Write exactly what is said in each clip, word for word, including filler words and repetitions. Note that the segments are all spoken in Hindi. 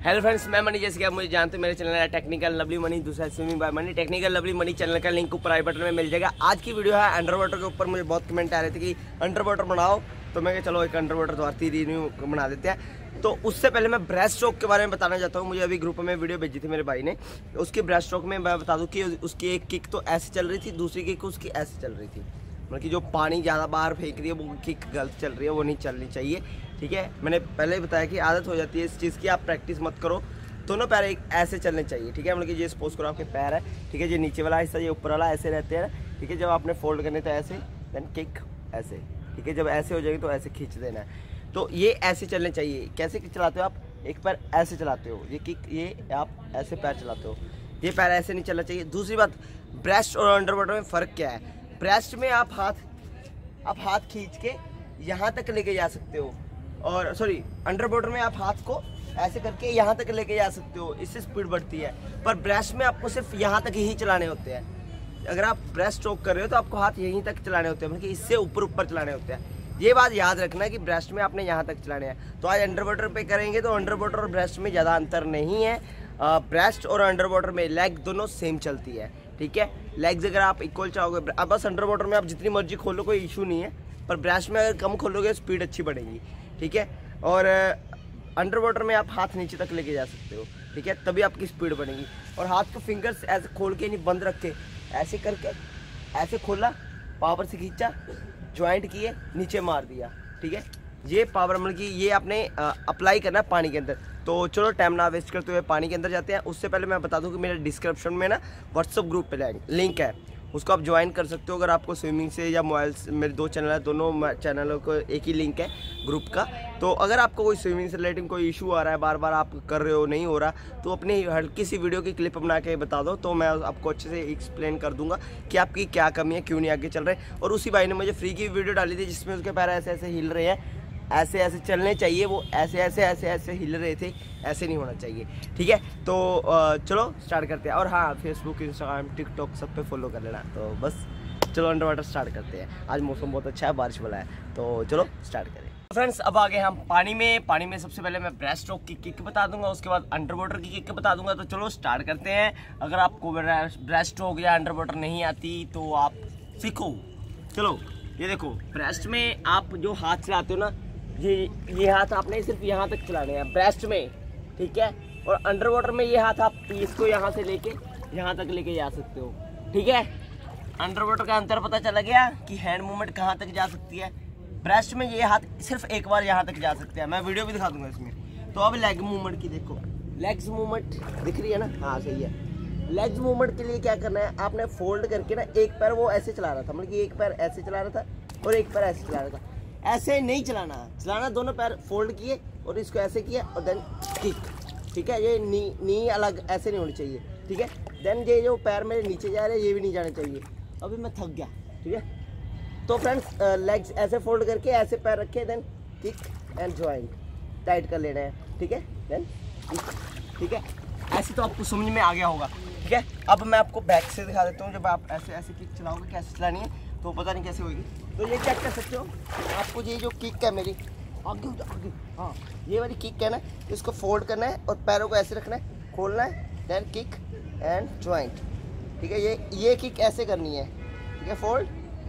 हेलो फ्रेंड्स, मैं मनी। जैसे कि आप मुझे जानते हैं, मेरे चैनल है टेक्निकल लवली मनी, दूसरा swimming by money. Technical lovely money channel का लिंक ऊपर आई बटन में मिल जाएगा। आज की वीडियो है अंडर वाटर के ऊपर। मुझे बहुत कमेंट आ रहे थे कि अंडर वाटर बनाओ, तो मैं चलो एक अंडर वाटर दोबारा रिन्यू बना देते हैं। तो उससे पहले मैं ब्रेस्ट स्ट्रोक के बारे में बताना चाहता हूँ। मुझे अभी ग्रुप में वीडियो भेजी थी मेरे भाई ने। उसकी ब्रेस्ट स्ट्रोक में मैं बता दूँ कि उसकी एक किक तो ऐसे चल रही थी, दूसरी किक उसकी ऐसे चल रही थी। मतलब कि जो पानी ज़्यादा बाहर फेंक रही है वो किक गलत चल रही है, वो नहीं चलनी चाहिए। ठीक है, मैंने पहले ही बताया कि आदत हो जाती है इस चीज़ की, आप प्रैक्टिस मत करो। दोनों पैर एक ऐसे चलने चाहिए। ठीक है, मतलब कि ये सपोज करो आपके पैर है, ठीक है, ये नीचे वाला हिस्सा, ये ऊपर वाला ऐसे रहते हैं। ठीक है, जब आपने फोल्ड करने तो ऐसे, देन किक ऐसे। ठीक है, जब ऐसे हो जाएगी तो ऐसे खींच देना है। तो ये ऐसे चलने चाहिए। कैसे चलाते हो आप? एक पैर ऐसे चलाते हो, ये किक, ये आप ऐसे पैर चलाते हो, ये पैर ऐसे नहीं चलना चाहिए। दूसरी बात, ब्रेस्ट और अंडर वाटर में फ़र्क क्या है? ब्रेस्ट में आप हाथ आप हाथ खींच के यहाँ तक लेके जा सकते हो, और सॉरी अंडर वाटर में आप हाथ को ऐसे करके यहाँ तक लेके जा सकते हो, इससे स्पीड बढ़ती है। पर ब्रेस्ट में आपको सिर्फ यहाँ तक ही चलाने होते हैं। अगर आप ब्रेस्ट स्ट्रोक कर रहे हो तो आपको हाथ यहीं तक चलाने होते हैं, मतलब कि इससे ऊपर ऊपर चलाने होते हैं। ये बात याद रखना है कि ब्रेस्ट में आपने यहाँ तक चलाने हैं। तो आज अंडर वाटर पे करेंगे तो अंडर वाटर और ब्रेस्ट में ज़्यादा अंतर नहीं है। ब्रेस्ट और अंडर वाटर में लेग दोनों सेम चलती है। ठीक है, लेग्स अगर आप इक्वल चाहोगे, अब बस अंडर वाटर में आप जितनी मर्जी खोलो कोई इशू नहीं है, पर ब्रेस्ट में अगर कम खोलोगे स्पीड अच्छी बढ़ेगी। ठीक है, और अंडर वाटर में आप हाथ नीचे तक लेके जा सकते हो। ठीक है, तभी आपकी स्पीड बनेगी। और हाथ को फिंगर्स ऐसे खोल के नहीं, बंद रख के ऐसे करके ऐसे खोला, पावर से खींचा, ज्वाइंट किए, नीचे मार दिया। ठीक है, ये पावर मतलब कि ये आपने अप्लाई करना है पानी के अंदर। तो चलो टाइम ना वेस्ट करते हुए पानी के अंदर जाते हैं। उससे पहले मैं बता दूं कि मेरे डिस्क्रिप्शन में ना व्हाट्सअप ग्रुप पे लिंक है, उसको आप ज्वाइन कर सकते हो। अगर आपको स्विमिंग से या मोबाइल से, मेरे दो चैनल है, दोनों चैनलों को एक ही लिंक है ग्रुप का। तो अगर आपको कोई स्विमिंग से रिलेटिव कोई इशू आ रहा है, बार बार आप कर रहे हो, नहीं हो रहा, तो अपनी हल्की सी वीडियो की क्लिप बना के बता दो, तो मैं आपको अच्छे से एक्सप्लेन कर दूंगा कि आपकी क्या कमी है, क्यों नहीं आगे चल रहे। और उसी भाई ने मुझे फ्री की वीडियो डाली थी जिसमें उसके पैर ऐसे ऐसे हिल रहे हैं, ऐसे ऐसे चलने चाहिए, वो ऐसे ऐसे ऐसे ऐसे हिल रहे थे, ऐसे नहीं होना चाहिए। ठीक है, तो चलो स्टार्ट करते हैं। और हाँ, फेसबुक, इंस्टाग्राम, टिकटॉक सब पे फॉलो कर लेना। तो बस चलो अंडर वाटर स्टार्ट करते हैं। आज मौसम बहुत अच्छा है, बारिश वाला है, तो चलो स्टार्ट करें। फ्रेंड्स, अब आ गए हम पानी में। पानी में सबसे पहले मैं ब्रेस्ट स्ट्रोक की किक बता दूंगा, उसके बाद अंडर वाटर की किक बता दूंगा। तो चलो स्टार्ट करते हैं। अगर आपको ब्रेस्ट स्ट्रोक या अंडर वाटर नहीं आती तो आप सीखो। चलो, ये देखो, ब्रेस्ट में आप जो हाथ चलाते हो ना, ये ये हाथ आपने सिर्फ यहाँ तक चलाने हैं ब्रेस्ट में। ठीक है, और अंडर वाटर में ये हाथ आप इसको यहाँ से लेके यहाँ तक लेके जा सकते हो। ठीक है, अंडर वाटर का अंतर पता चला गया कि हैंड मूवमेंट कहाँ तक जा सकती है। ब्रेस्ट में ये हाथ सिर्फ एक बार यहाँ तक जा सकते हैं, मैं वीडियो भी दिखा दूंगा इसमें। तो अब लेग मूवमेंट की देखो, लेग्स मूवमेंट दिख रही है ना? हाँ सही है। लेग्स मूवमेंट के लिए क्या करना है, आपने फोल्ड करके ना, एक पैर वो ऐसे चला रहा था, मतलब कि एक पैर ऐसे चला रहा था और एक पैर ऐसे चला रहा था। ऐसे नहीं चलाना, चलाना दोनों पैर फोल्ड किए और इसको ऐसे किया और देन किक। ठीक है, ये नी नी अलग ऐसे नहीं होनी चाहिए। ठीक है, देन ये जो पैर मेरे नीचे जा रहे हैं ये भी नहीं जाने चाहिए। अभी मैं थक गया। ठीक है, तो फ्रेंड्स लेग्स ऐसे फोल्ड करके ऐसे पैर रखे, then kick and joint tight कर लेना है। ठीक है, देन किक। ठीक है, ऐसे तो आपको समझ में आ गया होगा। ठीक है, अब मैं आपको बैक से दिखा देता हूँ। जब आप ऐसे ऐसे किक चलाओगे, कैसे चलानी है तो पता नहीं कैसे होगी। तो ये चेक कर सकते हो, आपको ये जो किक है मेरी आगे आगे, हाँ ये वाली किक है ना, इसको फोल्ड करना है और पैरों को ऐसे रखना है, खोलना है, देन किक एंड ज्वाइंट। ठीक है, ये ये किक ऐसे करनी है। ठीक है, फोल्ड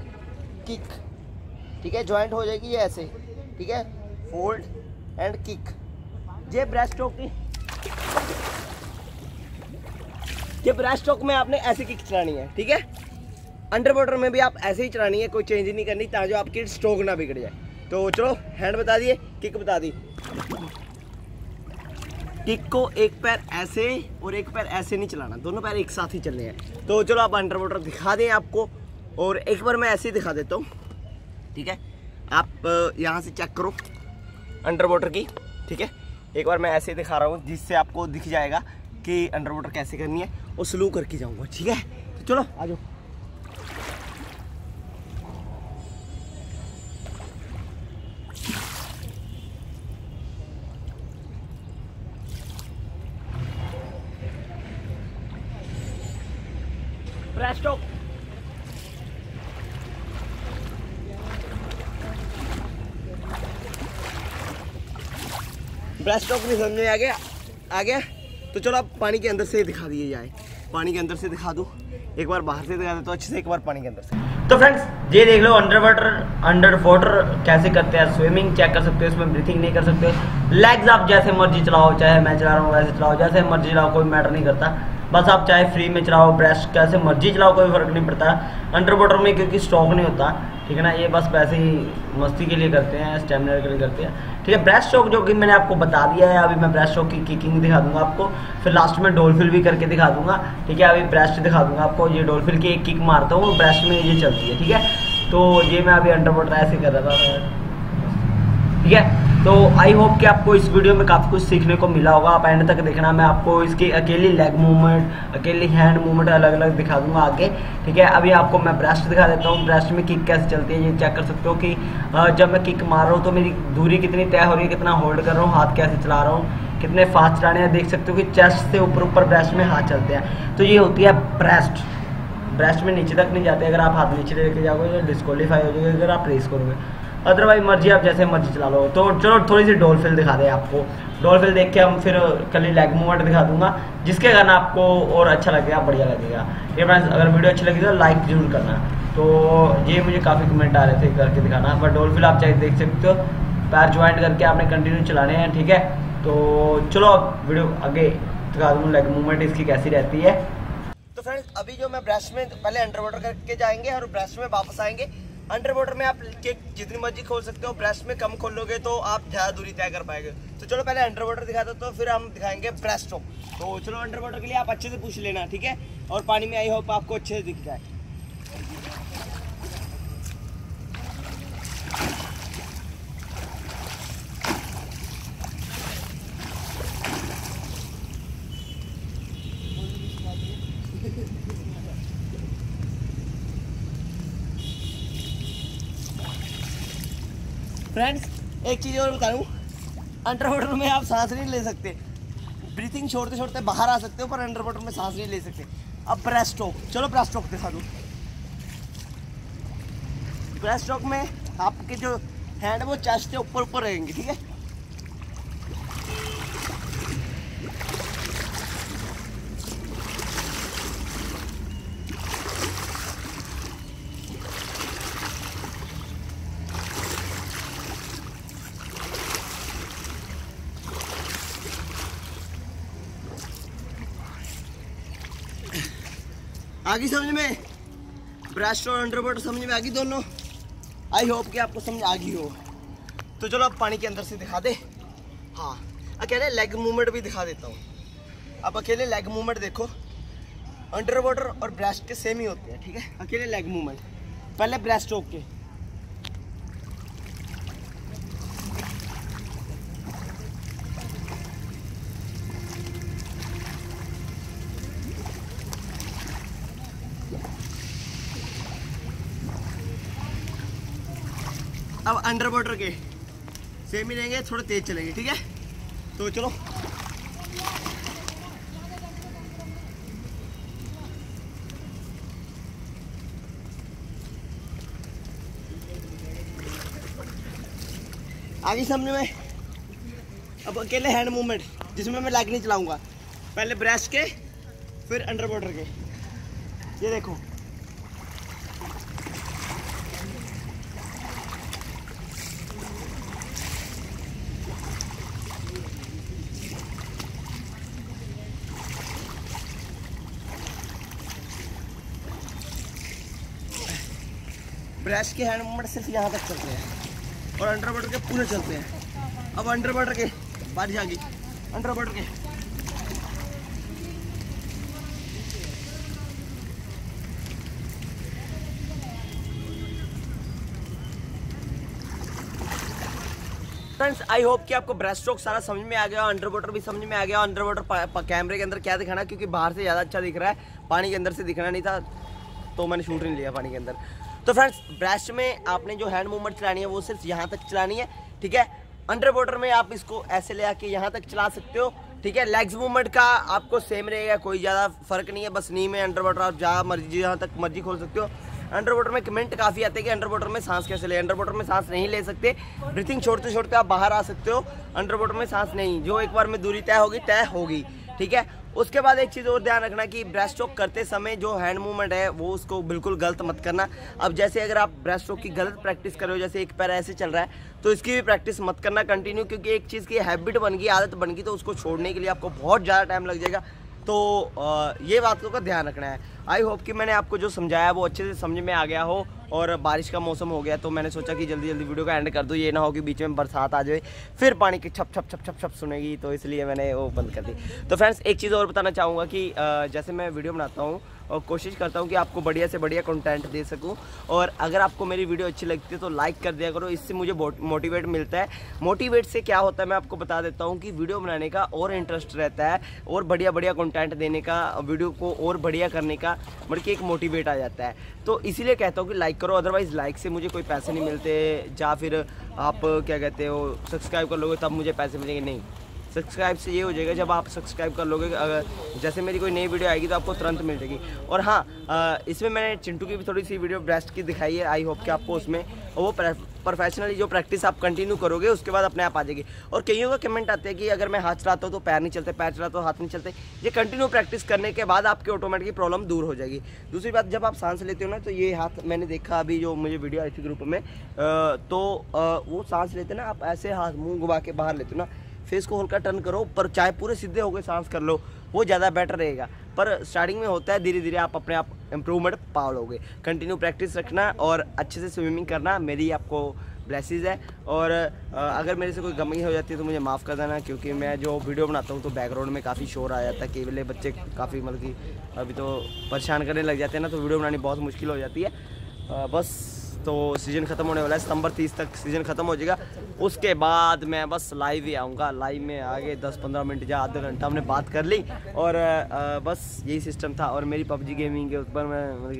किक। ठीक है, ज्वाइंट हो जाएगी ये ऐसे। ठीक है, फोल्ड एंड किक। ये ब्रेस्ट स्ट्रोक की, ये ब्रेस्ट स्ट्रोक में आपने ऐसे किक चलानी है। ठीक है, अंडर वाटर में भी आप ऐसे ही चलानी है, कोई चेंज नहीं करनी, ताकि आपकी स्ट्रोक ना बिगड़ जाए। तो चलो हैंड बता दिए, किक बता दी। किक को एक पैर ऐसे और एक पैर ऐसे नहीं चलाना, दोनों पैर एक साथ ही चलने हैं। तो चलो आप अंडर वाटर दिखा दें आपको, और एक बार मैं ऐसे ही दिखा देता हूँ। ठीक है, आप यहाँ से चेक करो अंडर वाटर की। ठीक है, एक बार मैं ऐसे ही दिखा रहा हूँ जिससे आपको दिख जाएगा कि अंडर वाटर कैसे करनी है, और स्लो करके जाऊँगा। ठीक है, तो चलो आ जाओ। ब्रेस्ट स्ट्रोक, ब्रेस्ट स्ट्रोक नहीं समझ में आ गया, आ गया। तो चलो आप पानी के अंदर से दिखा दिए जाए, पानी के अंदर से दिखा दूँ, एक बार बाहर से दिखा दे तो अच्छे से, एक बार पानी के अंदर से। तो फ्रेंड्स ये देख लो अंडर वाटर अंडर वाटर कैसे करते हैं, स्विमिंग चेक कर सकते हो, इसमें ब्रीथिंग नहीं कर सकते। लेग्स आप जैसे मर्जी चलाओ, चाहे मैं चला रहा हूँ वैसे चलाओ, जैसे मर्जी चलाओ, कोई मैटर नहीं करता। बस आप चाहे फ्री में चलाओ, ब्रेस्ट कैसे मर्जी चलाओ, कोई फर्क नहीं पड़ता अंडर वाटर में, क्योंकि स्ट्रोक नहीं होता, ठीक है ना। ये बस वैसे ही मस्ती के लिए करते हैं, स्टेमिना के लिए करते हैं, ठीक है। ब्रेस्ट स्ट्रोक जो कि मैंने आपको बता दिया है, अभी मैं ब्रेस्ट स्ट्रोक की किकिंग दिखा दूंगा आपको, फिर लास्ट में डोलफिल भी करके दिखा दूंगा, ठीक है। अभी ब्रेस्ट दिखा दूंगा आपको, ये डोलफिल की एक किक मारता हूँ, ब्रेस्ट में ये चलती है, ठीक है। तो ये मैं अभी अंडर वाटर ऐसे कर रहा था, ठीक है। तो आई होप कि आपको इस वीडियो में काफ़ी कुछ सीखने को मिला होगा। आप एंड तक देखना, मैं आपको इसकी अकेली लेग मूवमेंट, अकेली हैंड मूवमेंट अलग अलग दिखा दूंगा आगे, ठीक है। अभी आपको मैं ब्रेस्ट दिखा देता हूँ, ब्रेस्ट में किक कैसे चलती है ये चेक कर सकते हो कि जब मैं किक मार रहा हूँ तो मेरी दूरी कितनी तय हो रही है, कितना होल्ड कर रहा हूँ, हाथ कैसे चला रहा हूँ, कितने फास्ट चलाने हैं। देख सकते हो कि चेस्ट से ऊपर ऊपर ब्रेस्ट में हाथ चलते हैं, तो ये होती है ब्रेस्ट। ब्रेस्ट में नीचे तक नहीं जाते, अगर आप हाथ नीचे लेके जाओगे तो डिस्क्वालीफाई हो जाएगा अगर आप रेस करोगे, अदरवाइज मर्जी आप जैसे मर्जी चला लो। तो चलो थोड़ी सी डोलफिल दिखा दें आपको, डोलफिल देख के हम फिर कल लेग मूवमेंट दिखा दूंगा, जिसके कारण आपको और अच्छा लगेगा, बढ़िया लगेगा। ये फ्रेंड्स अगर वीडियो अच्छी लगी तो लाइक जरूर करना। तो ये मुझे काफ़ी कमेंट आ रहे थे करके दिखाना, बट डोलफिल आप चाहे देख सकते हो, पैर ज्वाइंट करके आपने कंटिन्यू चलाने हैं, ठीक है। तो चलो अब वीडियो आगे दिखा दूँ लेग मूवमेंट इसकी कैसी रहती है। तो फ्रेंड्स अभी जो मैं ब्रेस्ट में पहले अंडर वाटर करके जाएंगे और ब्रेस्ट में वापस आएंगे। अंडर वाटर में आप किक जितनी मर्जी खोल सकते हो, ब्रेस्ट में कम खोलोगे तो आप ज़्यादा दूरी तय कर पाएंगे। तो चलो पहले अंडर वाटर दिखा दो, तो फिर हम दिखाएंगे ब्रेस्ट स्ट्रोक। तो चलो अंडर वाटर के लिए आप अच्छे से पूछ लेना, ठीक है। और पानी में आई होप आपको अच्छे से दिख जाए। फ्रेंड्स एक चीज़ और बता दूँ, अंडर वाटर में आप सांस नहीं ले सकते, ब्रीथिंग छोड़ते छोड़ते बाहर आ सकते हो, पर अंडर वाटर में सांस नहीं ले सकते। अब ब्रेस्ट स्ट्रोक, चलो ब्रेस्ट स्ट्रोक दिखा दूँ। ब्रेस्ट स्ट्रोक में आपके जो हैंड वो चेस्ट से ऊपर ऊपर रहेंगे, ठीक है। आगे समझ में, ब्रेस्ट और अंडर वाटर समझ में आ गई दोनों। आई होप कि आपको समझ आ गई हो। तो चलो अब पानी के अंदर से दिखा दे। हाँ अकेले लेग मूवमेंट भी दिखा देता हूँ। अब अकेले लेग मूवमेंट देखो, अंडर वाटर और ब्रेस्ट के सेम ही होते हैं, ठीक है। अकेले लेग मूवमेंट पहले ब्रेस्ट स्ट्रोक के, अब अंडर वाटर के सेम ही रहेंगे, थोड़ा तेज चलेंगे, ठीक है। तो चलो आगे सामने में। अब अकेले हैंड मूवमेंट जिसमें मैं लेग नहीं चलाऊंगा, पहले ब्रेस्ट के फिर अंडर वाटर के, ये देखो। ब्रेस्ट के हैंड मूवमेंट सिर्फ यहाँ तक चलते हैं और अंडर वाटर के पूरे चलते हैं। अब अंडर वाटर के बारिश आ गई, अंडर वाटर के फ्रेंड्स आई होप कि आपको ब्रेस्ट स्ट्रोक सारा समझ में आ गया, अंडर वाटर भी समझ में आ गया। अंडर वाटर कैमरे के अंदर क्या दिखाना, क्योंकि बाहर से ज़्यादा अच्छा दिख रहा है, पानी के अंदर से दिखना नहीं था, तो मैंने शूट नहीं लिया पानी के अंदर। तो फ्रेंड्स ब्रेस्ट में आपने जो हैंड मूवमेंट चलानी है वो सिर्फ यहाँ तक चलानी है, ठीक है। अंडर वाटर में आप इसको ऐसे ले आके यहाँ तक चला सकते हो, ठीक है। लेग्स मूवमेंट का आपको सेम रहेगा, कोई ज़्यादा फर्क नहीं है, बस नी में अंडर वाटर आप जहाँ मर्जी जहाँ तक मर्जी खोल सकते हो। अंडर वाटर में कमेंट काफ़ी आते हैं कि अंडर वाटर में सांस कैसे ले। अंडर वाटर में सांस नहीं ले सकते, ब्रीथिंग छोड़ते छोड़ते आप बाहर आ सकते हो। अंडर वाटर में सांस नहीं, जो एक बार में दूरी तय होगी तय होगी, ठीक है। उसके बाद एक चीज़ और ध्यान रखना कि ब्रेस्ट स्ट्रोक करते समय जो हैंड मूवमेंट है वो उसको बिल्कुल गलत मत करना। अब जैसे अगर आप ब्रेस्ट स्ट्रोक की गलत प्रैक्टिस कर रहे हो, जैसे एक पैर ऐसे चल रहा है, तो इसकी भी प्रैक्टिस मत करना कंटिन्यू, क्योंकि एक चीज़ की हैबिट बन गई, आदत बन गई, तो उसको छोड़ने के लिए आपको बहुत ज़्यादा टाइम लग जाएगा। तो ये बातों का ध्यान रखना है। आई होप कि मैंने आपको जो समझाया वो अच्छे से समझ में आ गया हो। और बारिश का मौसम हो गया तो मैंने सोचा कि जल्दी जल्दी वीडियो का एंड कर दूँ, ये ना हो कि बीच में बरसात आ जाए फिर पानी की छप छप छप छप छप सुनेगी, तो इसलिए मैंने वो बंद कर दी। तो फ्रेंड्स एक चीज़ और बताना चाहूँगा कि जैसे मैं वीडियो बनाता हूँ और कोशिश करता हूँ कि आपको बढ़िया से बढ़िया कंटेंट दे सकूँ, और अगर आपको मेरी वीडियो अच्छी लगती है तो लाइक कर दिया करो, इससे मुझे मोटिवेट मिलता है। मोटिवेट से क्या होता है मैं आपको बता देता हूँ कि वीडियो बनाने का और इंटरेस्ट रहता है, और बढ़िया बढ़िया कंटेंट देने का, वीडियो को और बढ़िया करने का बल्कि एक मोटिवेट आ जाता है। तो इसीलिए कहता हूँ कि लाइक करो, अदरवाइज़ लाइक से मुझे कोई पैसे नहीं मिलते, या फिर आप क्या कहते हो सब्सक्राइब कर लोगे तब मुझे पैसे मिलेंगे, नहीं। सब्सक्राइब से ये हो जाएगा जब आप सब्सक्राइब कर लोगे, अगर जैसे मेरी कोई नई वीडियो आएगी तो आपको तुरंत मिल जाएगी। और हाँ, इसमें मैंने चिंटू की भी थोड़ी सी वीडियो ब्रेस्ट की दिखाई है, आई होप कि आपको उसमें वो प्रोफेशनली जो प्रैक्टिस आप कंटिन्यू करोगे उसके बाद अपने आप आ जाएगी। और कईयों का कमेंट आते हैं कि अगर मैं हाथ चलाता हूँ तो पैर नहीं चलते, पैर चलाता हूँ हाथ नहीं चलते। ये कंटिन्यू प्रैक्टिस करने के बाद आपकी ऑटोमेटिकली प्रॉब्लम दूर हो जाएगी। दूसरी बात, जब आप सांस लेते हो ना, तो ये हाथ मैंने देखा अभी जो मुझे वीडियो आई थी ग्रुप में, तो वो सांस लेते ना, आप ऐसे हाथ मुँह घुमा के बाहर लेते हो ना, फेस को हल्का टर्न करो, पर चाहे पूरे सीधे हो गए सांस कर लो, वो ज़्यादा बेटर रहेगा। पर स्टार्टिंग में होता है, धीरे धीरे आप अपने आप इम्प्रूवमेंट पा लोगे। कंटिन्यू प्रैक्टिस रखना और अच्छे से स्विमिंग करना मेरी आपको ब्लेसिज है। और अगर मेरे से कोई कमी हो जाती है तो मुझे माफ़ कर देना, क्योंकि मैं जो वीडियो बनाता हूँ तो बैकग्राउंड में काफ़ी शोर आ जाता है, केवल बच्चे काफ़ी मतलब कि अभी तो परेशान करने लग जाते हैं ना, तो वीडियो बनानी बहुत मुश्किल हो जाती है। बस तो सीज़न ख़त्म होने वाला है, सितंबर तीस तक सीज़न ख़त्म हो जाएगा। उसके बाद मैं बस लाइव ही आऊँगा, लाइव में आगे दस पंद्रह मिनट या आधा घंटा हमने बात कर ली, और आ, बस यही सिस्टम था। और मेरी पबजी गेमिंग के ऊपर मैं मतलब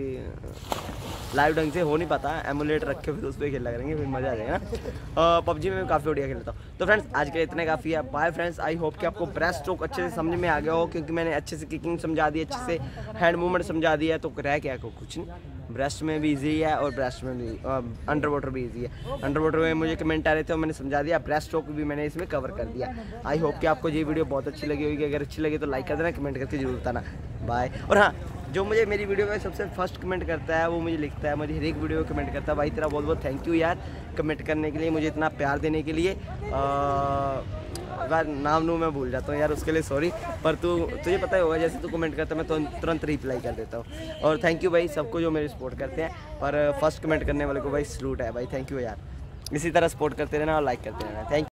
कि लाइव ढंग से हो नहीं पाता, एमुलेट रख के फिर उस पर खेला करेंगे, फिर मज़ा आ जाएगा ना। पबजी में काफ़ी बढ़िया खेलता हूँ। तो फ्रेंड्स आज के लिए इतने काफ़ी है, बाय फ्रेंड्स। आई होप कि आपको ब्रेस्ट स्ट्रोक अच्छे से समझ में आ गया हो, क्योंकि मैंने अच्छे से किकिंग समझा दी, अच्छे से हैंड मूवमेंट समझा दिया, तो रह क्या को कुछ नहीं। ब्रेस्ट में भी इजी है और ब्रेस्ट में भी, अंडर वाटर भी इजी है। अंडर वाटर में मुझे कमेंट आ रहे थे और मैंने समझा दिया, ब्रेस्ट स्ट्रोक भी मैंने इसमें कवर कर दिया। आई होप कि आपको ये वीडियो बहुत अच्छी लगी होगी। अगर अच्छी लगी तो लाइक कर देना, कमेंट करके जरूर बताना। बाय। और हाँ, जो मुझे मेरी वीडियो में सबसे फर्स्ट कमेंट करता है वो मुझे लिखता है, मुझे हर एक वीडियो में कमेंट करता है, भाई तेरा बहुत बहुत थैंक यू यार, कमेंट करने के लिए, मुझे इतना प्यार देने के लिए। यार नाम नू मैं भूल जाता हूँ यार, उसके लिए सॉरी, पर तू तुझे पता ही होगा जैसे तू कमेंट करता है मैं तो तुरंत रिप्लाई कर देता हूँ। और थैंक यू भाई सबको जो मेरे सपोर्ट करते हैं, पर फर्स्ट कमेंट करने वाले को भाई सलूट है भाई, थैंक यू यार। इसी तरह सपोर्ट करते रहना और लाइक करते रहना। थैंक